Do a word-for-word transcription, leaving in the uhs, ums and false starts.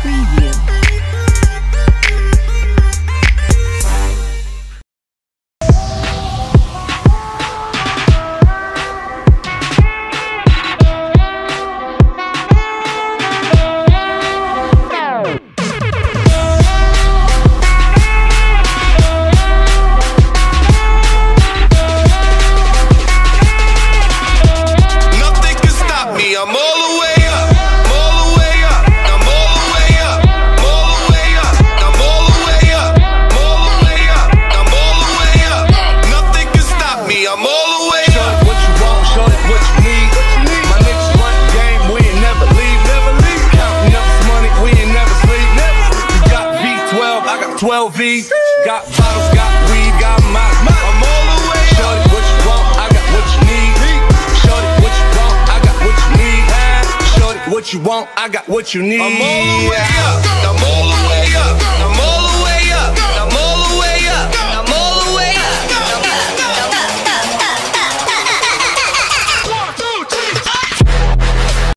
Preview. twelve V, got bottles, got weed, got my, I'm all the way up. Shorty, what you want, I got what you need. Shorty, what you want, I got what you need. Shorty, what you want, I got what you need. I'm all the way up.